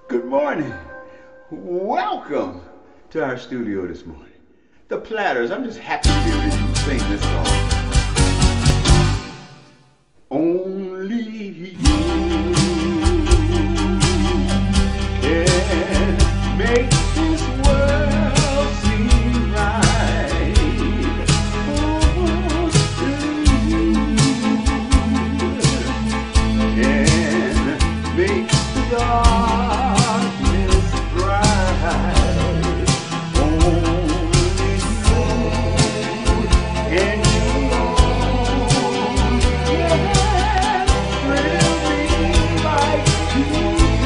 Good morning. Welcome to our studio this morning. The Platters. I'm just happy to be able to sing this song. Only you can make this world seem right. Only you can make the darkness bright. Only you and you alone can thrill me like you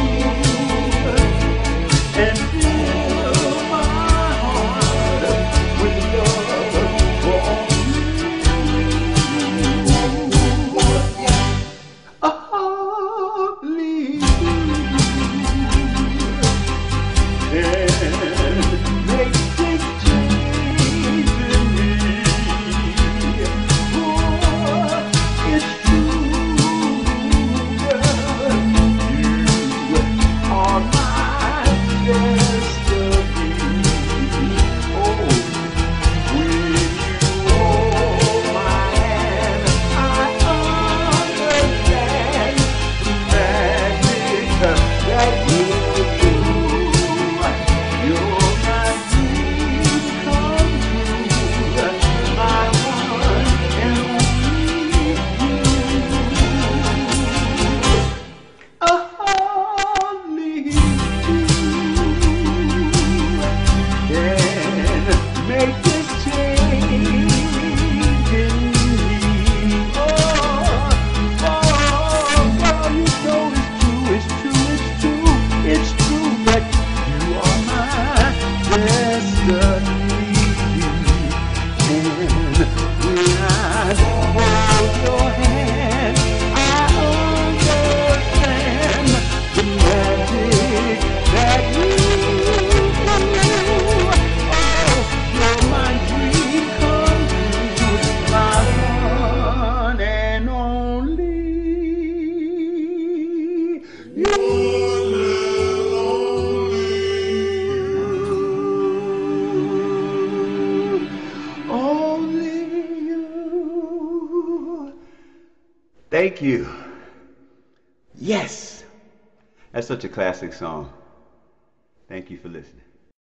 and fill my heart with love for you. Only you can make this change in me. Oh, it's true, girl. You are my destiny. Oh, when you hold my hand, I understand the magic that you do. You're my dream come true, my one and only you. Only you can make this change in me. You know it's true that you are my destiny. And when I hold your hand, I understand the magic that you do. Oh, you're my dream come true, my one and only you. Only you. Thank you. Yes. That's such a classic song. Thank you for listening.